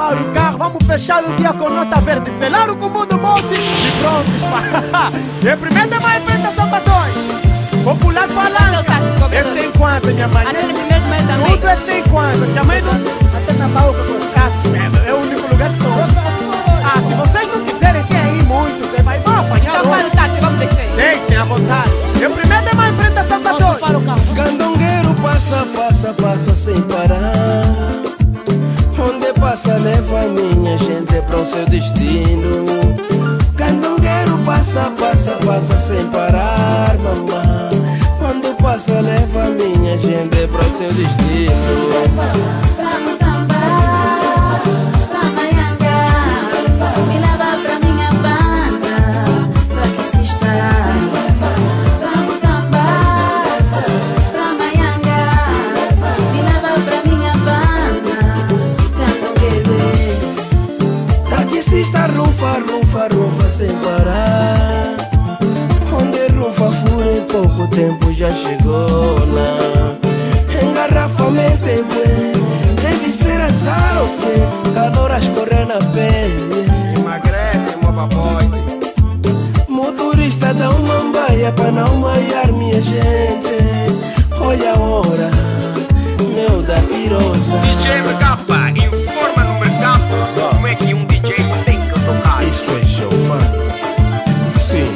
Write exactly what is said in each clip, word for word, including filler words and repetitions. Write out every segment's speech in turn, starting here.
arrumar o carro, vamos fechar o dia com nota verde, selar o comum do bolso e pronto, pá. E primeiro é mais frente a Samba dois. Popular palanca. É cinquenta, minha mãe. Até no primeiro mês também. Tudo é cinquenta. Minha mãe não... Até na baúca. É o único lugar que sou. Ah, se vocês não quiserem ter aí muito, você vai apanhar. Então para o táxi, vamos descer. Deixem à vontade. E primeiro é mais frente a Samba dois. Para o carro. Candongueiro passa, passa, passa sem parar. Onde passa leva minha gente para o seu destino. Candongueiro passa, passa, passa sem parar, mamãe. Quando passa leva minha gente para o seu destino. Leva pra Mutamba, pra Maianga, me leva pra minha banda, pra que se está. Pra Mutamba, pra Maianga, me leva pra minha banda, Candongueiro. Taxista rufa, rufa, rufa sem parar. Onde rufa fura em pouco tempo já chegou lá. Engarrafamento é bem, deve ser azar o quê? Calor a escorrer na pele. Emagrece, meu papai. Motorista dá uma baia pra não maiar minha gente. Olha a hora, meu da pirosa. D J M K informa no mercado como é que um D J tem que tocar. Isso é show, fã. Sim.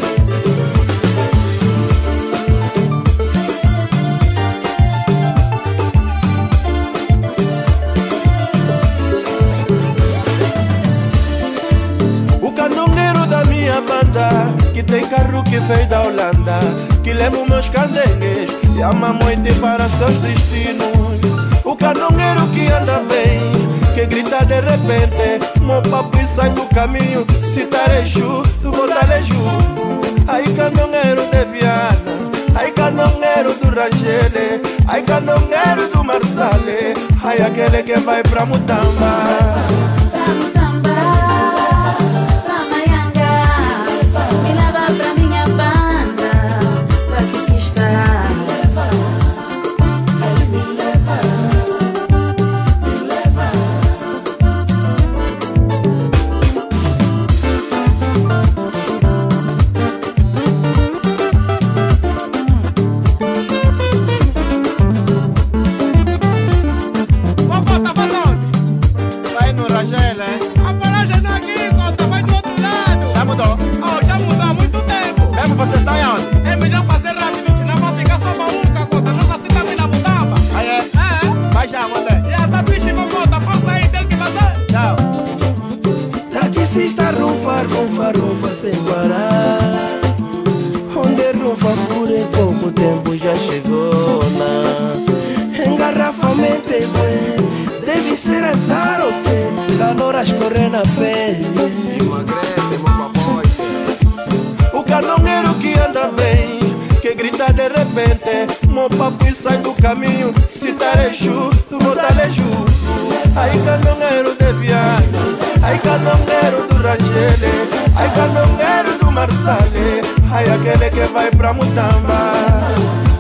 O candongueiro da minha banda, que tem carro que veio da Holanda, que leva os meus candengues e a mamãe para seus destinos. O candongueiro que anda bem, que grita de repente, meu papo e sai do caminho, se tareju, voltareju. Aí candongueiro de Viana, aí candongueiro do Rangele, aí candongueiro do Marsale, aí aquele que vai pra Mutamba. Pra Mutamba, pra Maianga, me leva pra minha banda, pra que se está. Me leva, me leva. Vovó, tá fazendo? Vai no Rangel, hein? A paragem não é aqui, Costa, vai do outro lado. Já mudou? Oh, já mudou há muito tempo. Mesmo você tá em onde? É melhor fazer rápido, senão vai ficar só maluca, Costa. Nossa cidade também na Mutamba. Aí é? É? Vai já, mandei. Já tá bicho, vovó, tá força aí, tem que fazer. Tchau. Taxista rufa, rufa, rufa sem parar. Onde rufa por em pouco tempo já chegou lá. Engarrafamento é bem, deve ser azar o quê? Calor a escorrer na pele. Emagrece, meu papai. O candongueiro que anda bem, que grita de repente, meu papo e sai do caminho, se tareju, voltareju. Aí candongueiro de Viana, aí candongueiro do Rangele, aí candongueiro do Marsale, aí aquele que vai pra Mutamba.